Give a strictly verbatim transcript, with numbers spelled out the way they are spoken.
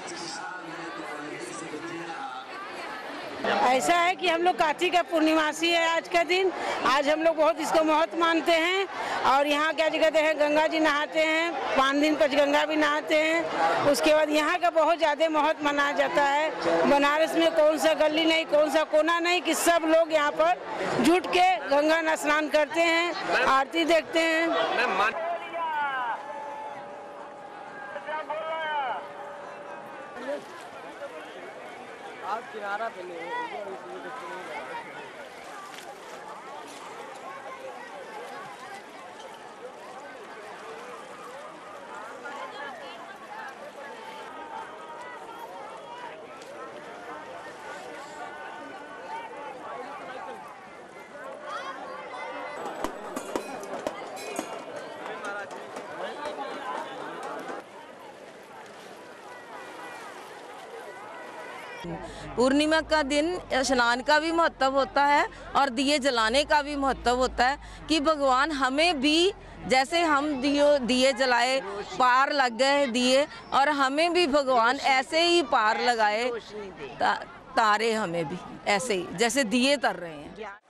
ऐसा है कि हम लोग कार्तिक का पूर्णिमासी है आज का दिन। आज हम लोग बहुत इसको महत्व मानते हैं और यहाँ क्या कहते हैं, गंगा जी नहाते हैं, पाँच दिन पंचगंगा भी नहाते हैं। उसके बाद यहाँ का बहुत ज़्यादा महत्व मनाया जाता है। बनारस में कौन सा गली नहीं, कौन सा कोना नहीं कि सब लोग यहाँ पर जुट के गंगा में स्नान करते हैं, आरती देखते हैं। आप किनारा पे नहीं हो। पूर्णिमा का दिन स्नान का भी महत्व होता है और दिए जलाने का भी महत्व होता है कि भगवान हमें भी, जैसे हम दियो दिए जलाए, पार लग गए दिए, और हमें भी भगवान ऐसे ही पार लगाए, ता, तारे हमें भी ऐसे ही जैसे दिए तर रहे हैं।